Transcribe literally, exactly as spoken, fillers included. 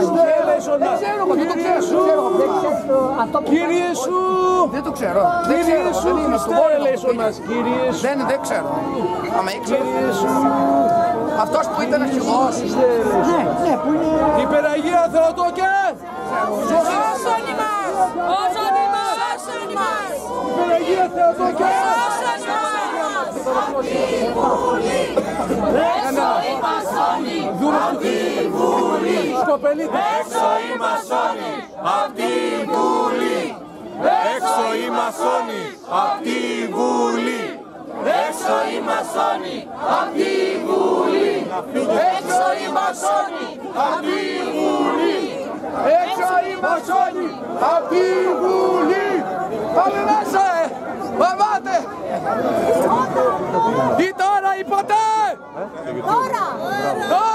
Δεν ξέρω, δεν το ξέρω. Κύριε σου! Δεν το ξέρω. Κύριε σου, Χριστέ ελέησον μας, κύριε σου! Δεν, δεν ξέρω. Άμα ήξερα. Κύριε σου! Αυτός που ήταν αρχηγός. Ναι, ναι, που είναι... Υπεραγία Θεοτόκε! Σώσον ημάς! Σώσον ημάς! Σώσον ημάς! Υπεραγία Θεοτόκε! Σώσον ημάς! Έξω οι μασόνοι! Απ' τη Βουλή! Σκοπελίτε! Έξω οι μασόνοι! Απ' τη Βουλή! Έξω οι μασόνοι απ' τη Βουλή! Έξω οι μασόνοι! Απ' τη Βουλή! Έξω οι μασόνοι! Απ' τη Βουλή! Έξω οι μασόνοι απ' τη Βουλή. Πάμε μέσα, ε! Βαμάτε! Ή τώρα ή ποτέ! Τώρα! Τώρα!